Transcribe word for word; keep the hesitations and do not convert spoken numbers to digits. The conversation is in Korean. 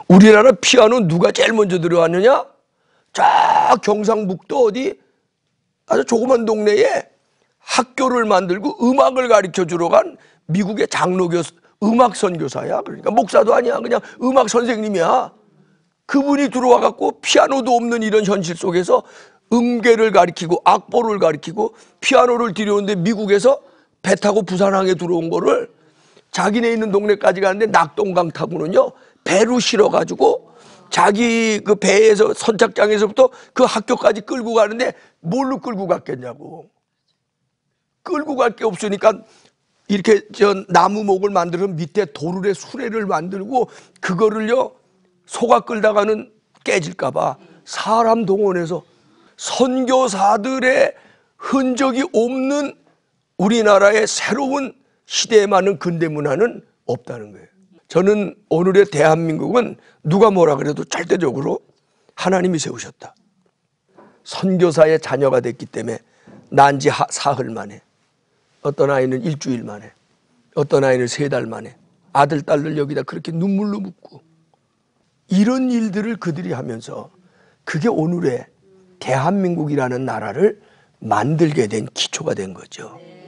우리나라 피아노 누가 제일 먼저 들어왔느냐? 저 경상북도 어디 아주 조그만 동네에 학교를 만들고 음악을 가르쳐 주러 간 미국의 장로교 음악 선교사야. 그러니까 목사도 아니야. 그냥 음악 선생님이야. 그분이 들어와 갖고 피아노도 없는 이런 현실 속에서 음계를 가르치고 악보를 가르치고 피아노를 들여오는데 미국에서 배 타고 부산항에 들어온 거를 자기네 있는 동네까지 가는데 낙동강 타고는요 배로 실어가지고 자기 그 배에서 선착장에서부터 그 학교까지 끌고 가는데 뭘로 끌고 갔겠냐고. 끌고 갈 게 없으니까 이렇게 저 나무목을 만들어 밑에 도르래 수레를 만들고 그거를요 소가 끌다가는 깨질까봐 사람 동원해서 선교사들의 흔적이 없는 우리나라의 새로운 시대에 맞는 근대 문화는 없다는 거예요. 저는 오늘의 대한민국은 누가 뭐라 그래도 절대적으로 하나님이 세우셨다. 선교사의 자녀가 됐기 때문에 난 지 사흘 만에, 어떤 아이는 일주일 만에, 어떤 아이는 세 달 만에 아들, 딸들 여기다 그렇게 눈물로 묻고 이런 일들을 그들이 하면서 그게 오늘의 대한민국이라는 나라를 만들게 된 기초가 된 거죠.